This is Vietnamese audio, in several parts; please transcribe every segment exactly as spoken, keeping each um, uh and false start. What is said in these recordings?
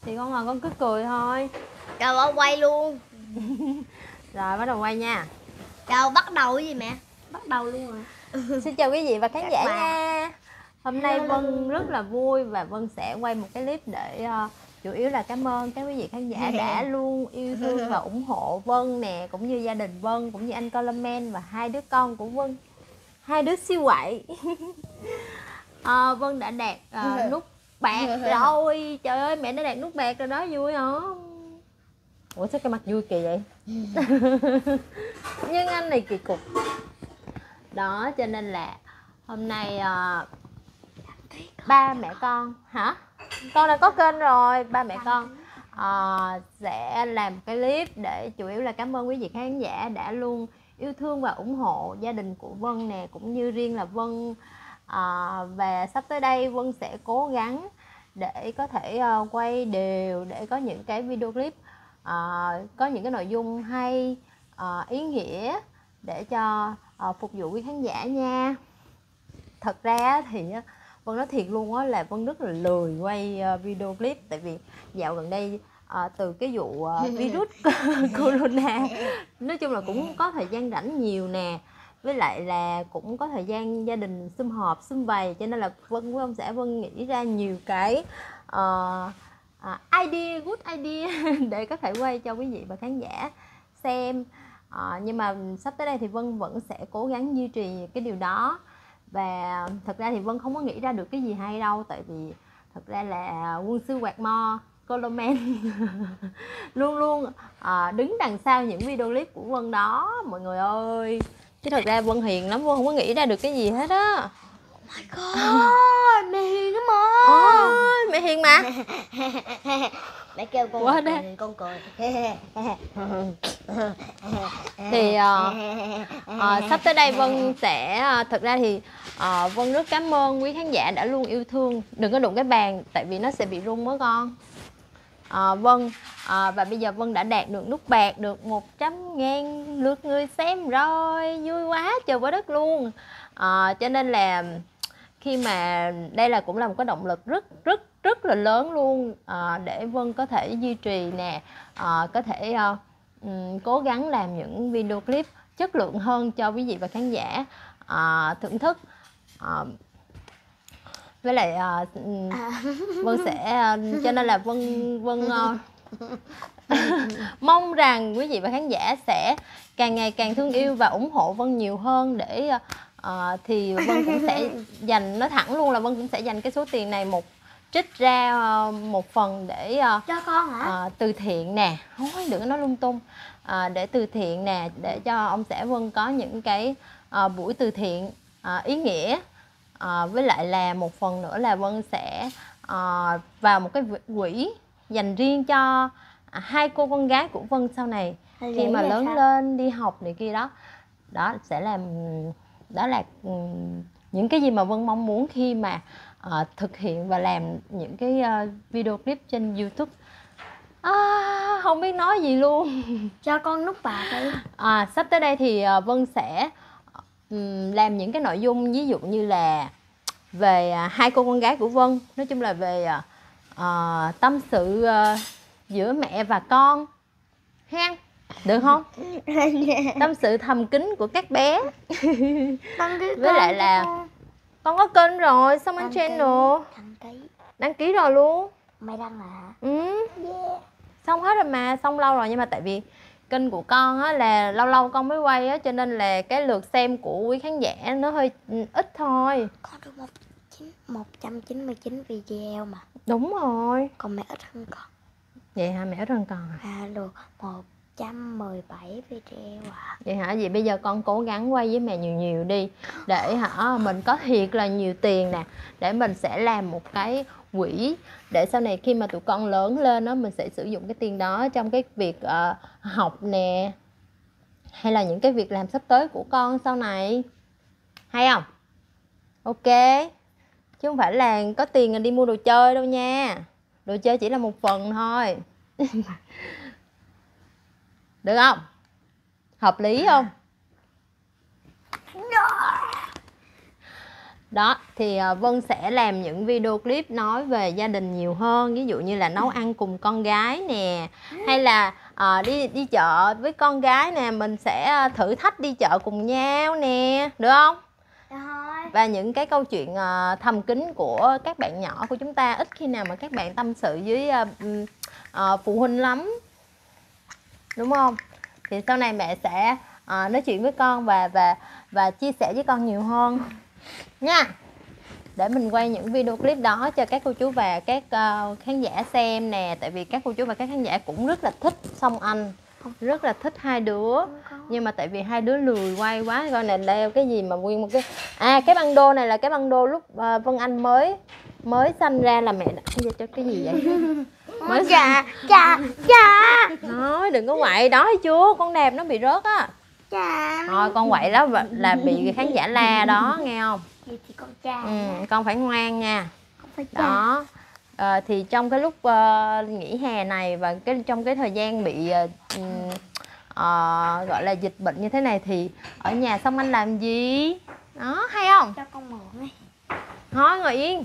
Thì con ngồi con cứ cười thôi. Rồi con quay luôn. Rồi bắt đầu quay nha. Rồi bắt đầu cái gì mẹ? Bắt đầu luôn rồi. Xin chào quý vị và khán Các giả bạn. nha. Hôm nay Vân rất là vui và Vân sẽ quay một cái clip để uh, chủ yếu là cảm ơn các quý vị khán giả đã luôn yêu thương và ủng hộ Vân nè, cũng như gia đình Vân, cũng như anh Coleman và hai đứa con của Vân, hai đứa siêu quậy. uh, Vân đã đạt uh, nút bạc rồi. Trời ơi, mẹ đã đạt nút bạc rồi đó, vui không? Ủa sao cái mặt vui kỳ vậy? Nhưng anh này kỳ cục. Đó, cho nên là hôm nay uh, ba mẹ con hả? Con đã có kênh rồi. Ba mẹ con uh, sẽ làm cái clip để chủ yếu là cảm ơn quý vị khán giả đã luôn yêu thương và ủng hộ gia đình của Vân nè, cũng như riêng là Vân. uh, Và sắp tới đây Vân sẽ cố gắng để có thể uh, quay đều, để có những cái video clip uh, có những cái nội dung hay, uh, ý nghĩa để cho uh, phục vụ quý khán giả nha. Thật ra thì Vân nói thiệt luôn á là Vân rất là lười quay uh, video clip, tại vì dạo gần đây uh, từ cái vụ uh, virus corona, nói chung là cũng có thời gian rảnh nhiều nè, với lại là cũng có thời gian gia đình sum họp sum vầy, cho nên là Vân với ông xã Vân nghĩ ra nhiều cái uh, uh, idea, good idea để có thể quay cho quý vị và khán giả xem. Uh, nhưng mà sắp tới đây thì Vân vẫn sẽ cố gắng duy trì cái điều đó. Và thật ra thì Vân không có nghĩ ra được cái gì hay đâu, tại vì thật ra là quân sư quạt mo Coleman luôn luôn à, đứng đằng sau những video clip của Vân đó mọi người ơi. Chứ thật ra Vân hiền lắm, Vân không có nghĩ ra được cái gì hết á. Oh my god, mẹ hiền lắm mà. Ôi, mẹ hiền mà. Mẹ kêu con Quá cười, đấy. con cười. Thì uh, uh, sắp tới đây Vân sẽ uh, thật ra thì uh, Vân rất cảm ơn quý khán giả đã luôn yêu thương. Đừng có đụng cái bàn tại vì nó sẽ bị rung đó con. uh, Vân uh, và bây giờ Vân đã đạt được nút bạc, được một trăm ngàn lượt người xem rồi, vui quá trời quá đất luôn. uh, Cho nên là khi mà đây là cũng là một cái động lực rất rất rất là lớn luôn, à, để Vân có thể duy trì nè, à, có thể à, um, cố gắng làm những video clip chất lượng hơn cho quý vị và khán giả à, thưởng thức. à, với lại à, Vân sẽ à, cho nên là Vân Vân à, mong rằng quý vị và khán giả sẽ càng ngày càng thương yêu và ủng hộ Vân nhiều hơn, để à, thì Vân cũng sẽ dành, nói thẳng luôn là Vân cũng sẽ dành cái số tiền này một trích ra một phần để uh, cho con hả? Uh, từ thiện nè, thôi đừng có nói lung tung, uh, để từ thiện nè, để cho ông xã Vân có những cái uh, buổi từ thiện uh, ý nghĩa. uh, với lại là một phần nữa là Vân sẽ uh, vào một cái quỹ dành riêng cho uh, hai cô con gái của Vân sau này Hay khi mà lớn sao? lên đi học này kia đó. Đó sẽ làm, đó là um, những cái gì mà Vân mong muốn khi mà uh, thực hiện và làm những cái uh, video clip trên YouTube. À, không biết nói gì luôn. Cho con nút bạc đi. À, sắp tới đây thì uh, Vân sẽ um, làm những cái nội dung ví dụ như là về uh, hai cô con gái của Vân, nói chung là về uh, uh, tâm sự uh, giữa mẹ và con ha, được không? Tâm sự thầm kín của các bé. Với lại là con có kênh rồi, xong anh channel đăng ký đăng ký rồi luôn. mày đăng là hả? Ừ, Yeah. xong hết rồi mà, xong lâu rồi, nhưng mà tại vì kênh của con á là lâu lâu con mới quay á, cho nên là cái lượt xem của quý khán giả nó hơi ít thôi. Con được một trăm chín mươi chín video mà. Đúng rồi. Còn mẹ ít hơn con. Vậy hả? Mẹ ít hơn con à? À, được một trăm mười bảy video à. Vậy hả? Vậy bây giờ con cố gắng quay với mẹ nhiều nhiều đi, để hả mình có thiệt là nhiều tiền nè, để mình sẽ làm một cái quỹ, để sau này khi mà tụi con lớn lên đó, mình sẽ sử dụng cái tiền đó trong cái việc uh, học nè, hay là những cái việc làm sắp tới của con sau này. Hay không? Ok. Chứ không phải là có tiền đi mua đồ chơi đâu nha. Đồ chơi chỉ là một phần thôi. Được không? Hợp lý không? Đó, thì à, Vân sẽ làm những video clip nói về gia đình nhiều hơn. Ví dụ như là nấu ăn cùng con gái nè, hay là à, đi đi chợ với con gái nè. Mình sẽ thử thách đi chợ cùng nhau nè, được không? Thôi. Và những cái câu chuyện à, thầm kín của các bạn nhỏ của chúng ta, ít khi nào mà các bạn tâm sự với à, à, phụ huynh lắm, đúng không? Thì sau này mẹ sẽ à, nói chuyện với con và và và chia sẻ với con nhiều hơn nha, để mình quay những video clip đó cho các cô chú và các uh, khán giả xem nè. Tại vì các cô chú và các khán giả cũng rất là thích Song Anh, rất là thích hai đứa, nhưng mà tại vì hai đứa lười quay quá. Coi này, đeo cái gì mà nguyên một cái à cái băng đô này là cái băng đô lúc uh, Vân Anh mới mới sanh ra là mẹ đã cho cái gì vậy? Mới Chà, chà, chà. nói đừng có quậy đó, thấy chưa, con đẹp nó bị rớt á. Chà. Thôi con quậy đó là bị khán giả la đó, nghe không? Vậy thì con chà. Ừ, con phải ngoan nha. Con phải chà. Đó. À, thì trong cái lúc uh, nghỉ hè này và cái trong cái thời gian bị uh, uh, gọi là dịch bệnh như thế này thì ở nhà Song Anh làm gì? Đó, hay không? Cho con mượn đi. Thôi ngồi yên.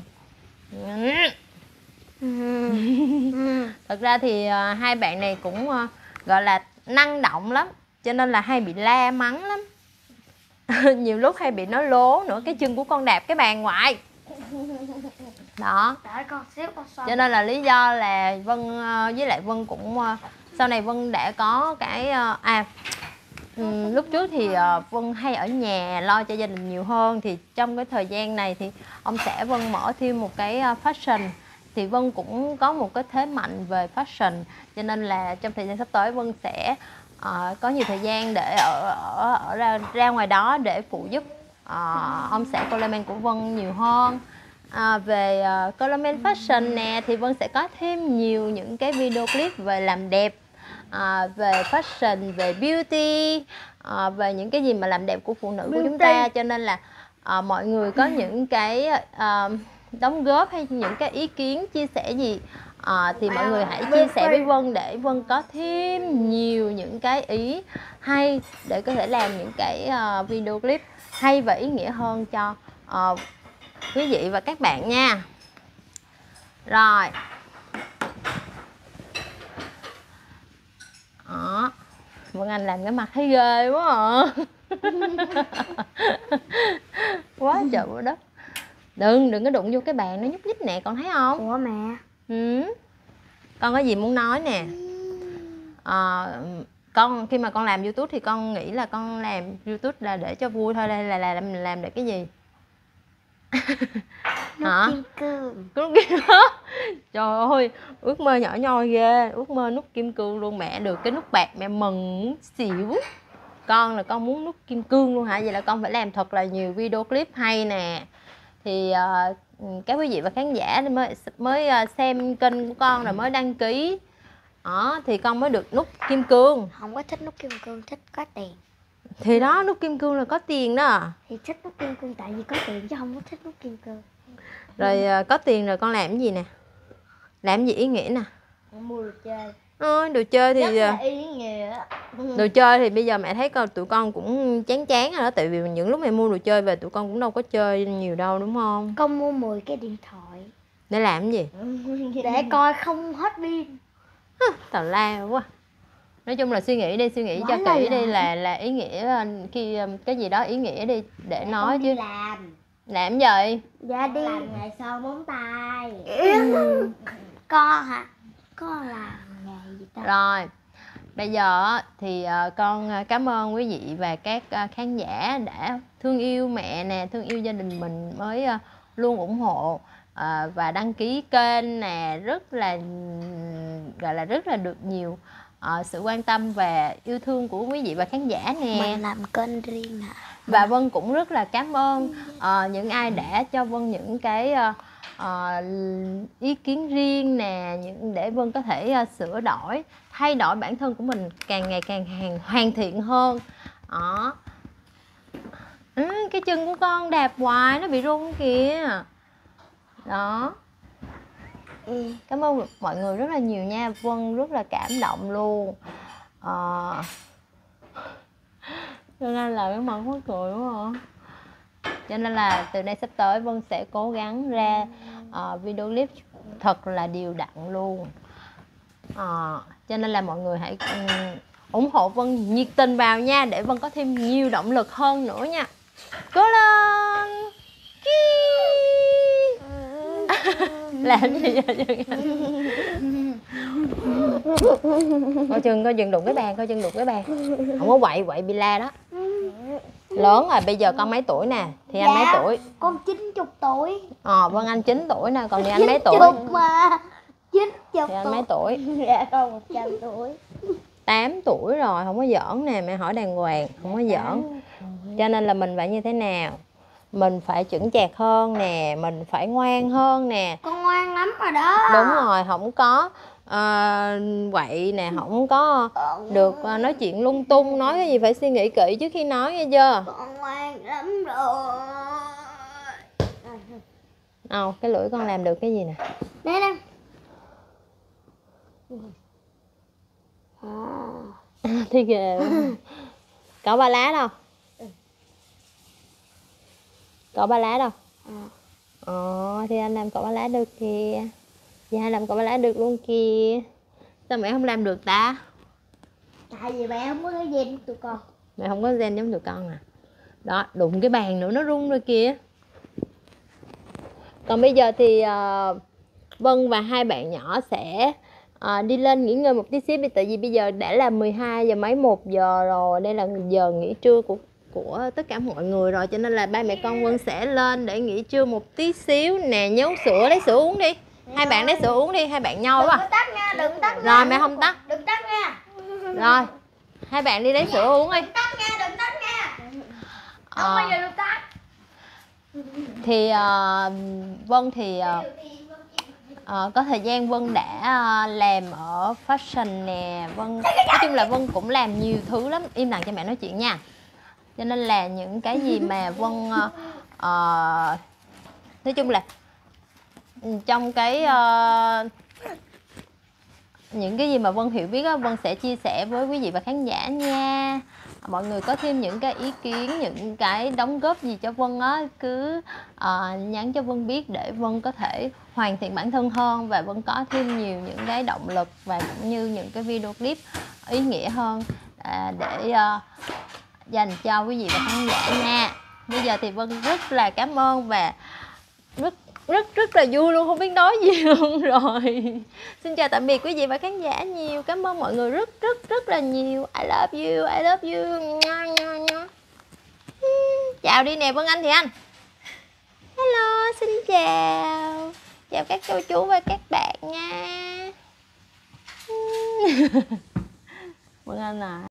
Ừ. Thật ra thì uh, hai bạn này cũng uh, gọi là năng động lắm, cho nên là hay bị la mắng lắm. Nhiều lúc hay bị nói lố nữa. Cái chân của con đạp cái bàn ngoại đó. Đợi con xíu con xoay. Cho nên là lý do là Vân uh, với lại Vân cũng uh, sau này Vân đã có cái uh, à um, lúc trước thì uh, Vân hay ở nhà lo cho gia đình nhiều hơn. Thì trong cái thời gian này thì ông xã Vân mở thêm một cái uh, fashion, thì Vân cũng có một cái thế mạnh về fashion, cho nên là trong thời gian sắp tới Vân sẽ uh, có nhiều thời gian để ở, ở, ở ra, ra ngoài đó để phụ giúp uh, ông xã Coleman của Vân nhiều hơn. À, về uh, Coleman Fashion nè, thì Vân sẽ có thêm nhiều những cái video clip về làm đẹp, à, về fashion, về beauty, à, về những cái gì mà làm đẹp của phụ nữ của chúng ta. Cho nên là à, mọi người có những cái à, đóng góp hay những cái ý kiến chia sẻ gì à, thì mọi người hãy chia sẻ với Vân để Vân có thêm nhiều những cái ý hay để có thể làm những cái uh, video clip hay và ý nghĩa hơn cho uh, quý vị và các bạn nha. Rồi đó, Vân Anh làm cái mặt thấy ghê quá à. Quá trời quá đất. Đừng, đừng có đụng vô cái bàn nó nhúc nhích nè, con thấy không? Ủa mẹ. Ừ. Con có gì muốn nói nè? À, con khi mà con làm YouTube thì con nghĩ là con làm YouTube là để cho vui thôi hay là, là làm làm để cái gì? Nút hả? kim cương. Nút kim cương. Trời ơi, ước mơ nhỏ nhoi ghê, ước mơ nút kim cương luôn. Mẹ được cái nút bạc mẹ mừng muốn xỉu. Con là con muốn nút kim cương luôn hả? Vậy là con phải làm thật là nhiều video clip hay nè. Thì uh, các quý vị và khán giả mới mới uh, xem kênh của con rồi mới đăng ký đó, thì con mới được nút kim cương. Không có thích nút kim cương, thích có tiền. Thì đó, nút kim cương là có tiền đó. Thì thích nút kim cương tại vì có tiền chứ không có thích nút kim cương. Rồi uh, có tiền rồi con làm cái gì nè? Làm gì ý nghĩa nè? Mua đồ chơi. Ôi, đồ chơi thì rất là ý nghĩa. Đồ chơi thì bây giờ mẹ thấy con tụi con cũng chán chán rồi đó. Tại vì những lúc mẹ mua đồ chơi về tụi con cũng đâu có chơi nhiều đâu, đúng không? Con mua mười cái điện thoại. Để làm cái gì? Để coi không hết pin. Tào lao quá. Nói chung là suy nghĩ đi, suy nghĩ Quá cho là kỹ đi, làm. là là ý nghĩa khi cái gì đó ý nghĩa đi để, để nói chứ. Làm. Làm gì? Dạ đi. Làm ngày sau móng tay. Ừ. Con hả? Con làm ngày gì ta? Rồi. Bây giờ thì con cảm ơn quý vị và các khán giả đã thương yêu mẹ nè, thương yêu gia đình mình mới luôn ủng hộ và đăng ký kênh nè, rất là gọi là rất là được nhiều sự quan tâm và yêu thương của quý vị và khán giả nè. Mình làm kênh riêng hả? Và Vân cũng rất là cảm ơn uh, những ai đã cho Vân những cái uh, uh, ý kiến riêng nè, những để Vân có thể uh, sửa đổi, thay đổi bản thân của mình càng ngày càng hoàn, hoàn thiện hơn. Đó. Ừ, cái chân của con đạp hoài nó bị rung kìa. Đó. Ừ, cảm ơn mọi người rất là nhiều nha. Vân rất là cảm động luôn. Uh, cho nên là cái mặt mắc cười đúng không? Cho nên là từ nay sắp tới Vân sẽ cố gắng ra uh, video clip thật là đều đặn luôn. uh, Cho nên là mọi người hãy um, ủng hộ Vân nhiệt tình vào nha, để Vân có thêm nhiều động lực hơn nữa nha. Cố lên. Làm gì vậy? Coi chừng, coi chừng đụng cái bàn, coi chừng đụng cái bàn. Không có quậy, quậy bị la đó. Lớn rồi, bây giờ con mấy tuổi nè? Thì anh dạ, mấy tuổi? Con chín chục tuổi. Ờ, Vân Anh chín tuổi nè, còn thì anh mấy tuổi? chín chục mà. chín chục Thì anh mấy tuổi? Dạ con một trăm tuổi. tám tuổi rồi, không có giỡn nè, mẹ hỏi đàng hoàng, không có giỡn. Cho nên là mình phải như thế nào? Mình phải chững chạc hơn nè, mình phải ngoan hơn nè. Con ngoan lắm rồi đó. Đúng rồi, không có uh, quậy nè, không có được uh, nói chuyện lung tung, nói cái gì phải suy nghĩ kỹ trước khi nói, nghe chưa? Con ngoan lắm rồi. Đâu, cái lưỡi con làm được cái gì nè? Đây nè. Thì kìa. Có ba lá đâu? Có ba lá đâu? Ờ, thì anh làm cỏ ba lá được kìa. Dạ làm cỏ ba lá được luôn kìa. Sao mẹ không làm được ta? Tại vì mẹ không có cái gen tụi con. Mẹ không có gen giống tụi con à? Đó, đụng cái bàn nữa nó rung rồi kìa. Còn bây giờ thì uh, Vân và hai bạn nhỏ sẽ uh, đi lên nghỉ ngơi một tí xíu. Tại vì bây giờ đã là mười hai giờ mấy, một giờ rồi. Đây là giờ nghỉ trưa của của tất cả mọi người rồi. Cho nên là ba mẹ con Vân sẽ lên để nghỉ trưa một tí xíu. Nè, nhớ uống sữa, lấy sữa uống đi. Hai bạn lấy sữa uống đi, hai bạn nhau quá. Đừng tắt nha, đừng tắt nha. Rồi mẹ không tắt. Đừng tắt nha. Rồi, hai bạn đi lấy sữa uống đi. Đừng tắt nha, đừng tắt nha. Không Ờ, bao giờ được tắt. Thì uh, Vân thì uh, uh, có thời gian Vân đã uh, làm ở fashion nè. Vân nói chung là Vân cũng làm nhiều thứ lắm. Im lặng cho mẹ nói chuyện nha. Cho nên là những cái gì mà Vân uh, uh, nói chung là trong cái uh, những cái gì mà Vân hiểu biết á, Vân sẽ chia sẻ với quý vị và khán giả nha. Mọi người có thêm những cái ý kiến, những cái đóng góp gì cho Vân á, cứ uh, nhắn cho Vân biết để Vân có thể hoàn thiện bản thân hơn, và Vân có thêm nhiều những cái động lực và cũng như những cái video clip ý nghĩa hơn uh, để uh, dành cho quý vị và khán giả nha. Bây giờ thì Vân rất là cảm ơn và rất rất rất là vui luôn, không biết nói gì luôn rồi. Xin chào tạm biệt quý vị và khán giả nhiều. Cảm ơn mọi người rất rất rất là nhiều. I love you, I love you. Chào đi nè Vân Anh thì anh. Hello, xin chào. Chào các cô chú và các bạn nha. Vân Anh à.